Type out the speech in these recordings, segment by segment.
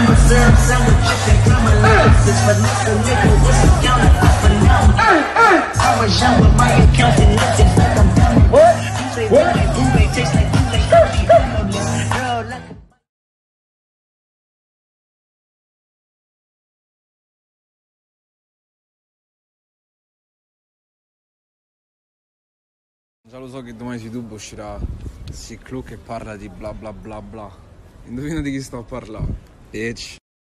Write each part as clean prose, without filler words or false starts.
Già lo so che domani su YouTube uscirà Ciclu che parla di bla bla bla bla. Indovina di chi sto a parlare, bitch.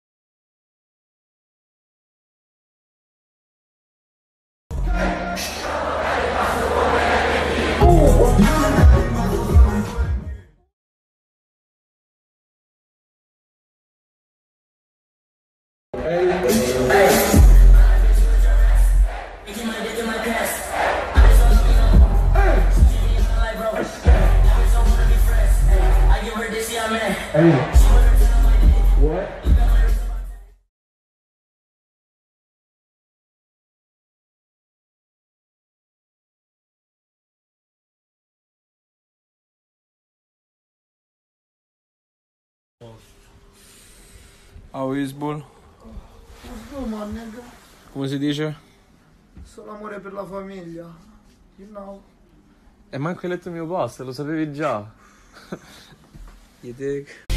How is bull? Come si dice? Solo amore per la famiglia. You know. E manco hai letto il mio post, lo sapevi già. You dig?